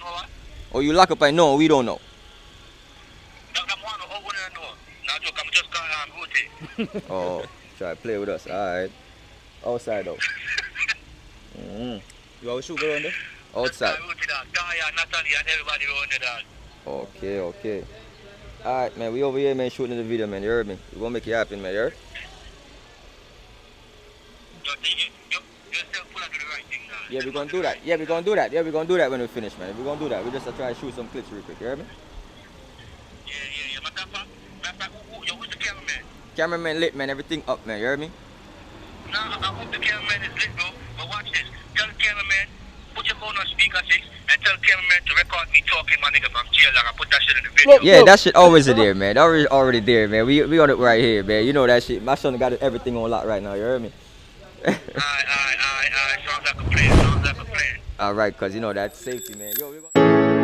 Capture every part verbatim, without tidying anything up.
know what? Or you lock up and know, we don't know. That them want to know what I know. Now joke, I'm just going on rotate. Oh, try to play with us. Alright. Outside though. Mm. You always shoot around there? Outside. Taya, Natalie, and everybody around there, dog. Okay, okay. Alright, man, we over here, man, shooting the video, man. You heard me? We gonna make it happen, man. You heard? Yeah, we're gonna do that. Yeah, we're gonna do that. Yeah, we're gonna do that when we finish, man. We're gonna do that. We just uh, try to shoot some clips real quick. You heard me? Yeah, yeah, yeah. Matter of fact, matter of fact, who, who, who's the cameraman? Cameraman lit, man. Everything up, man. You heard me? No, I hope the cameraman is lit, bro. But watch this. Tell the cameraman, put your phone on speaker six, and tell the cameraman to record me talking, my nigga, from jail, and put that shit in the video. Yeah, that shit always there, man. Already, already there, man. We we on it right here, man. You know that shit. My son got everything on lock right now. You heard me? Alright, alright, alright, alright. Sounds like a plan. Sounds like a plan. Alright, cause you know that's safety, man. Yo, we gonna...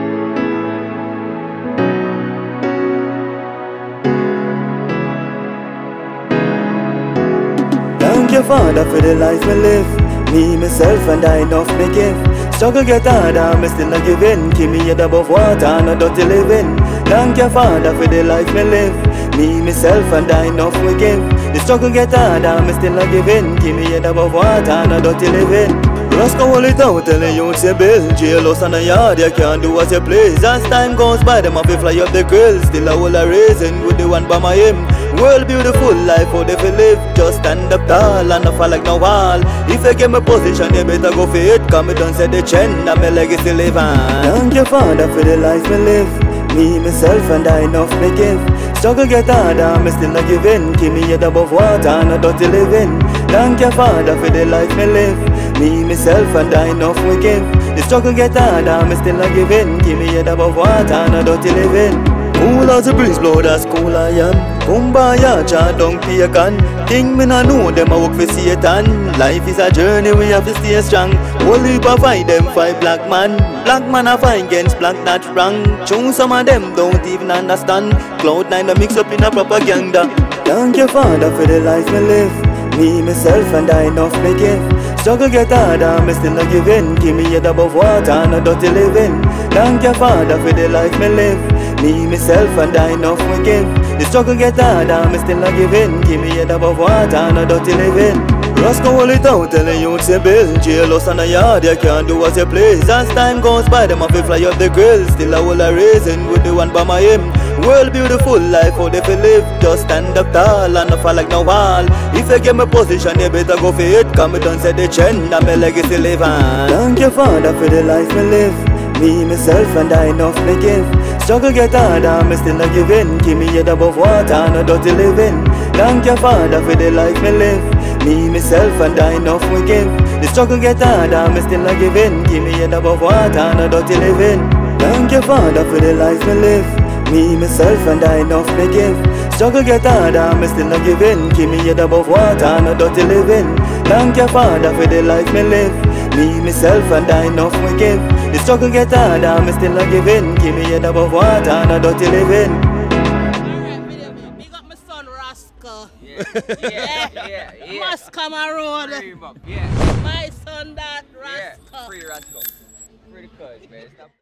Thank you, Father, for the life we live. Me, myself, and I enough me give. Struggle get harder, me still not giving. Keep me head above water, no dirty living. Thank you, Father, for the life me live. Me, myself, and I enough me give. The struggle get harder, me still not giving. Keep me head above water, no dirty living. Roscoe hold it out, telling you it's a bill. Jailhouse on the yard, you can't do as you please. As time goes by, them have to fly up the grill. Still a whole a raisin with the one by my him. World beautiful life, how they feel live. Just stand up tall and not fall like no wall. If you get my position, you better go for it. Cause me done set the trend and my legacy live on. Thank you, Father, for the life me live. Me, myself, and I enough me give. Struggle get harder, me still not giving. Keep me head above water, no dirty living. Thank you, Father, for the life me live. Me, myself, and I enough we give. The struggle get harder, me still not giving. Keep me head above water, no dirty living. Cool as a breeze blow, that's cool I am. Kumbaya, cha don't pay a can. Think me nah know them a work for Satan. Life is a journey, we have to stay strong. Only find them five black man. Black man a fight against black, not wrong. Choose some of them don't even understand. Cloud nine a mix up in a propaganda. Thank you, Father, for the life me live. Me, myself, and I enough me give. Struggle get harder, me still not giving. Keep me head above water, no dirty living. Thank you, Father, for the life me live. Me, myself, and I enough we give. The struggle get harder, me still not giving. Keep me head above water, no dirty living. Roscoe hold it out, telling you it's a bill. Jailhouse on the yard, you can't do as you please. As time goes by, them have to fly up the grill. Still a whole a raisin with the one by my him. World beautiful life, how they feel live. Just stand up tall and not fall like no wall. If you get my position, you better go for it. Cause me done set the trend and my legacy live on. Thank you, Father, for the life me live. Me, myself, and I enough me give. Struggle get harder, me still not giving. Keep me head above water, no dirty living. Thank you, Father, for the life me live. Me, myself, and I enough we give. The struggle get harder, me still not giving. Keep me head above water, no dirty living. Thank you, Father, for the life me live. Me, myself, and I enough me give. Struggle get harder, me still not giving. Keep me head above water, no dirty living. Thank you, Father, for the life me live. Me, myself, and I enough we give. The struggle get harder, me still not giving. Keep me head above water, no dirty living. Alright, video man. Big up my son Roscoe. Yeah, yeah, yeah, yeah. Mascoma Road. Free him up, yeah. My son that Yeah, Roscoe. free Roscoe. Free the cuz, man. Stop.